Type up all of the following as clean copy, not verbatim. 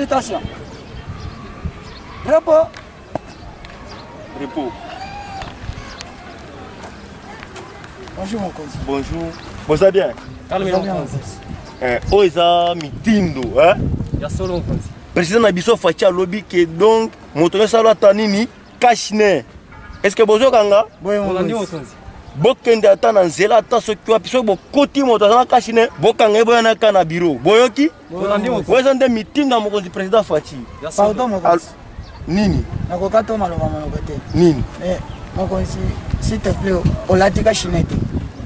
Félicitations. Repos. Repos. Bonjour mon cousin. Bonjour. Vous allez bien? Calmez-vous mon cousin. Oza mitindo, hein? Ya solo mon cousin. Président Nabiso Fatia lobby que donc moto sala tanini kashne. Est-ce que bozo kanga? Boy mon cousin. Bokende ata na nzela ata soki wapi so bokoti moto azala kashine bokanga eboyana ka na bureau. Boyoki? Weza nde mitinda mokonzi président Fati. Pardon mon cousin. Nini? Nakokato maloba maloba te. Nini? Mon cousin, s'il te plaît, olati kashine te.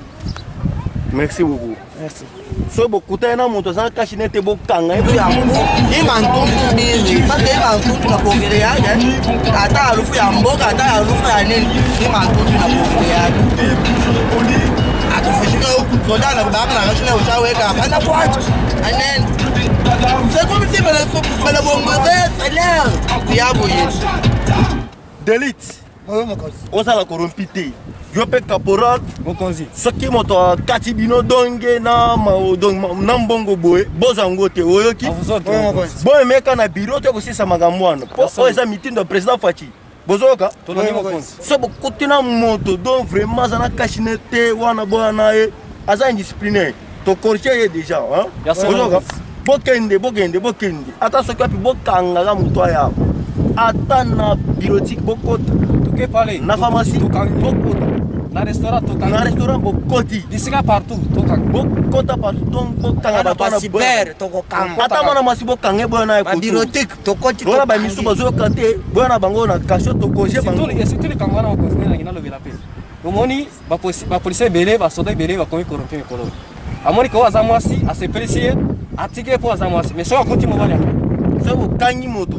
Merci beaucoup. Merci. So bokuta na moto azala kashine te bokanga Ni mantuntu bizi, pate mantuntu na pongele yake. Ata harufu ya mboga, ata harufu ya nini, ni mantuntu na pongele yake. Atufishika huku, soda na kubaka na kashine ushaweka, hapana kwacho. Anen. C'est comme si me bongoze salaire. Diabo yesu. Delite. Oui mon cousin. Ozala corrompité. Yo pe caporal Mokonzi. soki moto akati bino donge na na mbongo boye bozango te oyoki boye meka na bureau te kosisa makambo wana po eza mitindo ya président Fachi bozoka so bokuti na moto donc vraiment aza na kashine te wana boya na ye aza indisciplinaire tokorige ye déjà bozoka bokende ata soki wapi bokangaka moto ayabo ata na bureautique bokota na pharmacie bokota na restaurant bokoti Disika partout, bokota partout donc bokanga bato na cyber toko kanga. ata mwana masi bokanga boya na Ma bibliothèque tokoti. wana ba misu bazoyoka te boya na bango na kasho tokoje bango surtout les Congolais au continent na lobela pe. Omoni ba policier belé ba soda belé ba komi corrompu ekolo. Amoni ko azamwasi a se policier atike po azamwasi mais so akonti mo bali. so bokangi moto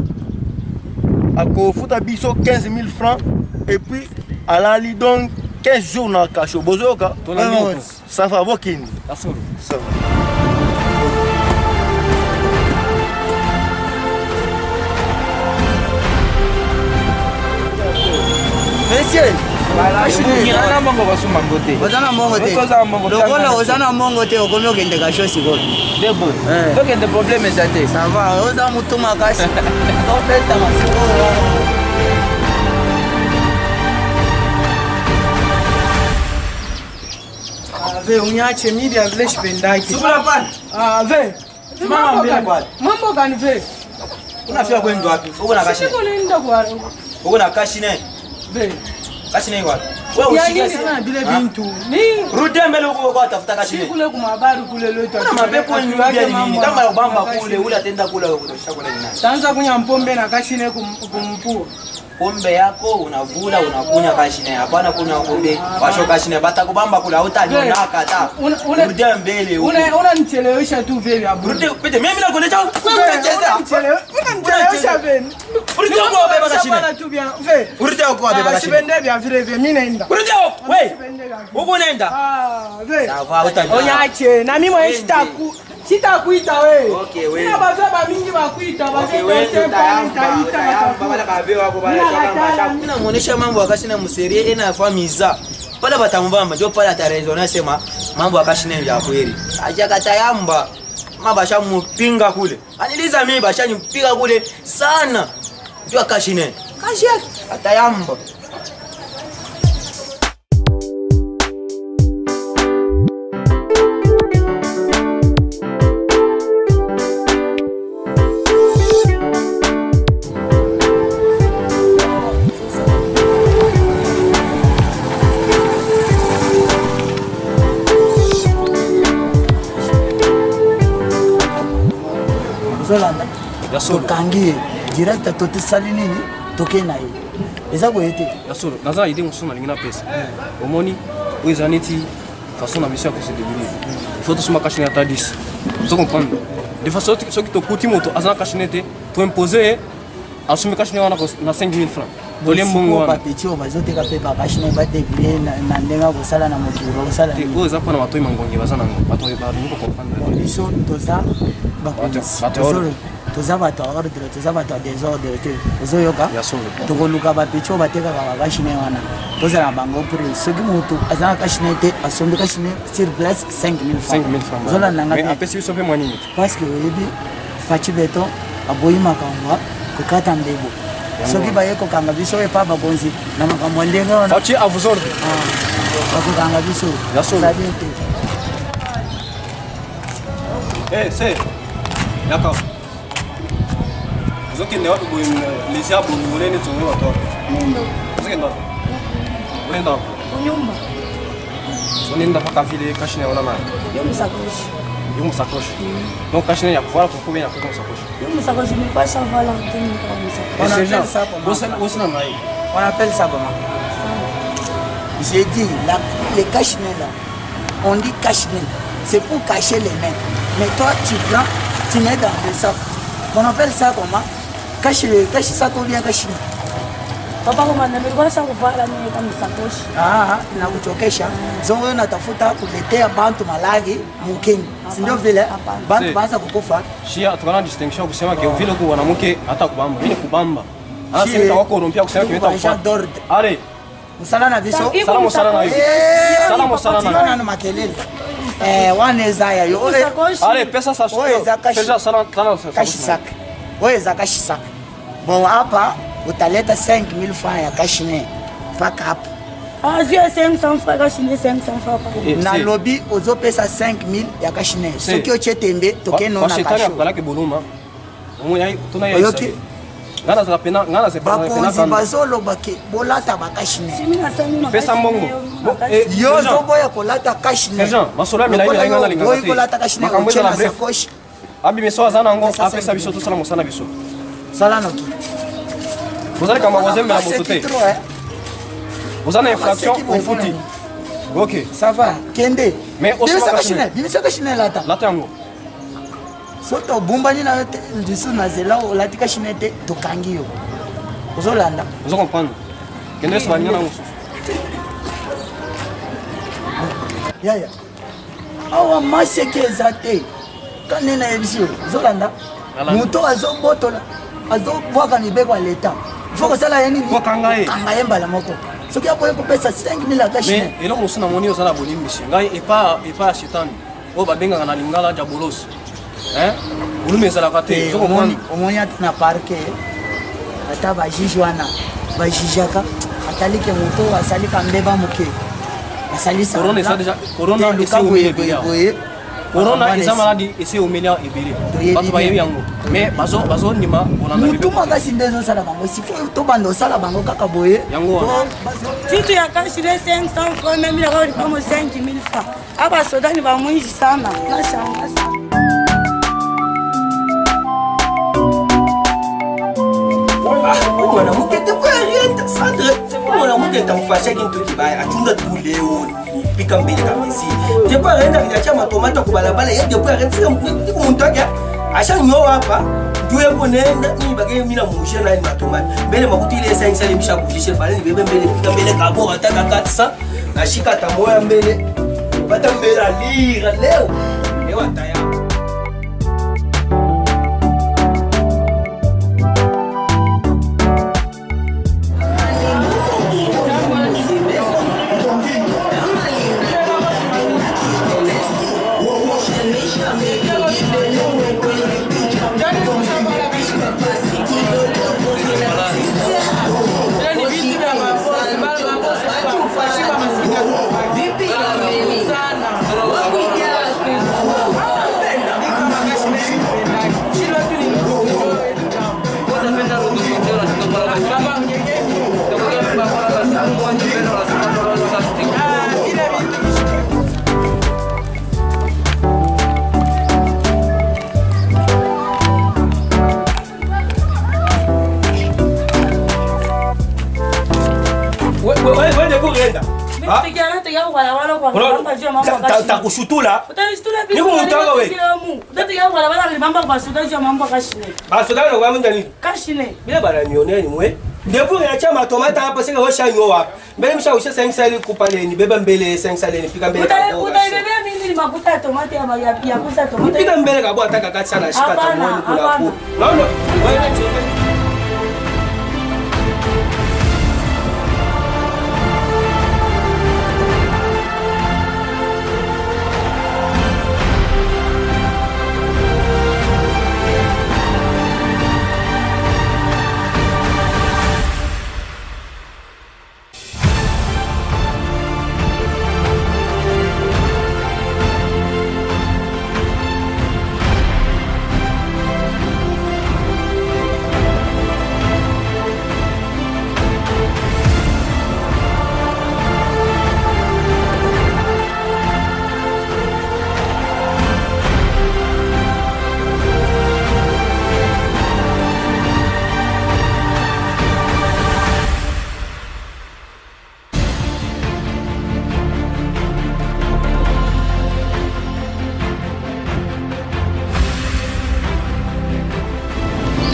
akofuta biso 15 000 francs et puis alali donc 15 jours na kasho bozoyoka ça va bokini ça va. Monsieur, Ozana mbongo basuma ngote. ozana mongo te. Lokola ozana mongo te okomi okende kasho sikoyo. Debo. Donc il y a des problèmes ça te. Ça va, oza mutu makasi. Topeta masikoyo. Ave unyache media vile shipendaki. Sukula pana. Ave. Mama mbele kwa. Mambo gani ve? Unafika kwenda wapi? Uko na kashi. Siko nenda kwa. Uko na kashi ne. Ve. Kashi ne wapi? Wewe ushika sana bile bintu. Ni rudi mbele uko kwa tafuta kashi ne. kule kwa habari kule leo. Kuna mapepo nyingi nini? Kama ubamba kule ule atenda kule kutosha kule nini? Tanza kunya mpombe na kashi ne kumpua. Pombe yako unavula unakunya kashine, hapana kunya pombe washo kashine batakubamba kula utanionaka hata rudi mbele huko unanichelewesha tu vile abu rudi pete mimi nakuletea unanichelewesha vile rudi huko beba kashine rudi huko beba kashine sipende vya vile vile mimi naenda rudi huko wewe huko nenda vile sawa utanionaka onyache na mimi mwe sitakuita wewe. Okay, wewe. Nina bazaba mingi bakuita, Mimi namuonesha mambo akashina mserie ina famiza. Pala batamubamba ndio pala atarezona sema mambo akashina ya kweli. Aja katayamba. Mabasha mupinga kule. Aniliza mimi basha nimpinga kule sana. Ndio akashina. Kashi atayamba. Zolanda. Tokangi direct toti sali nini tokena ye. Eza ko ete. Yasolo, naza idée musuma lingina pesa. Omoni oizaniti façon na mission que se débrouiller. Il faut tout se marcher à 10. Vous comprenez? De façon ceux qui te coûtent moto azana cachinete, tu imposer assumer cachine na 5 000 francs. Bolem bongo ba petit o bazote ka pe ba cachine ba te bien na ndenga ko sala na mokiro ko sala. Te oza pana watoi mangongi bazana ngo. Batoi ba ringo comprendre. Biso toza ba toza bato ordre toza bato désordre te ozoyoka tokoluka bapeti oyo batekaka bakashine wana tozala bango pour soki moto azala kashine te asombi kashine sur place 5 000 francs ozolanda nga te apesi biso mpe mwa nini parce que oyebi faci beton aboyi makambo kokata mbebo soki baye kokanga biso epa bakonzi na makambo ndenge wana Fachi à vos ordres. bakokanga biso sabien te C'est d'accord. Vous avez les arbres, vous voulez les tourner à toi. Vous avez on est dans la ville caché dans la main. Il me s'accroche. Donc caché il y a pouvoir pour combien après comme s'accroche. Il me s'accroche mais pas ça Valentin on appelle ça comment? J'ai dit les cache-nez là. On dit cache-nez. C'est pour cacher les mains. Mais toi tu prends, tu mets dans le sac. On appelle ça comment? Cache ça ou bien cache-nez. Papa kama nimekuwa sasa kuvala mimi kama sakoshi. Na kuchokesha. Zongo natafuta kuletea bantu malagi mukeni. Si ndio vile bantu baanza kukufa. Shia tukana distinction kusema ke vile kwa mwanamke hata kubamba. Mimi kubamba. Ana sema wako korompia kusema kimeta kufa. Ale. Musala na biso. Salamu sana na hiyo. Salamu sana na. Na makelele. Waneza ya yo. Ale pesa sasa. Pesa sana sana. Kashisaka. Wewe zakashisaka. Bon hapa utaleta 5000 francs ya cash-nez mpaka hapo. J'ai 500 francs cash-nez 500 francs. Na lobby ozopesa 5000 ya cash-nez. Soki ochetembe tokeno na kasho. Shetani akalake boluma. Omoya tuna ya isa. Ngana za pena bakonzi bazoloba ke bolata ba cash-nez. Pesa mbongo. Yo zoboya kolata cash-nez. Sergent, masola mina ina ngana lingana. Yo kolata cash-nez ochela sakoshi. Abi miso zana ngo apesa biso to sala mosana biso. Sala noki. Vous allez comment vous aimez la moto. Vous avez une infraction au foot. Ok. Ça va. Kende. Mais au cash-nez. Bimisa cash-nez lata. Lata ngo. Soto bumbani na ndisu na zela olati cash-nez te tokangi yo. Ozolanda. Vous comprenez. Kende so banyana ngo. Yaya. Awa maseke ezate. Kanena ebisio. Ozolanda. Muto azobotola. Azobwaka mibeko ya leta. Faut que ça la yeni. Kanga yemba la moko. Soki apoye ko pesa 5000 la cash. Mais elo musuna moni osala boni mishi. Ngai et pas shetani. O babenga na lingala jabolos. Ulume sala kate. Omoni atuna parke. Ata ba jijwana. Ba jijaka. Atalike moto asalika mbeba moke. Asalisa. Corona ça déjà. Corona essaie au milieu. Corona eza maladie essaie au milieu ebele. Bato ba yebi yango. Mais bazo ndima bolanda bibe. Mutu makasi ndezo sala bango. Sifo to bando sala bango kaka boye. Yango. Titu ya cash-nez 500 francs même la kodi kama 5000 francs. Aba soda ni ba mwingi sana. Na shanga sana. Mwana mukete kwa rien Sandre. Mwana mukete tamfasha kintu kibaya. Atunda tu leo. Pika mbele kabisa. Depo arenda kiacha matomata kubalabala ye depo arenda niko muntaga asha nyo hapa tuye bonenda ni bagay mina mushe na matomata mbele makuti ile 5 sale misha kujishe bale ni bebe mbele pika mbele kabo ataka 400 na shika tamoya mbele bata mbele alira leo ataya. Takushutula. Niko mutanga we. Basoda na kwamunda nini? Cash-nez. Bila bana nione ni mwe. Depo ya chama tomata hapa sika ho shanyo wapi. Mbele msha usha 5 sale kupale ni beba mbele 5 sale ni fika mbele. Utaibebea nini mafuta ya tomate ya kusa tomate? Fika mbele kabo ataka kati sana shika tamoni kuna ku. Naona wewe cheze.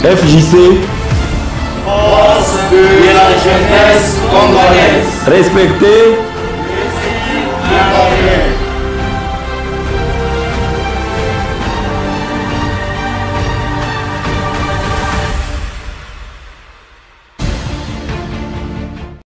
FJC. Force de la jeunesse congolaise. Respecter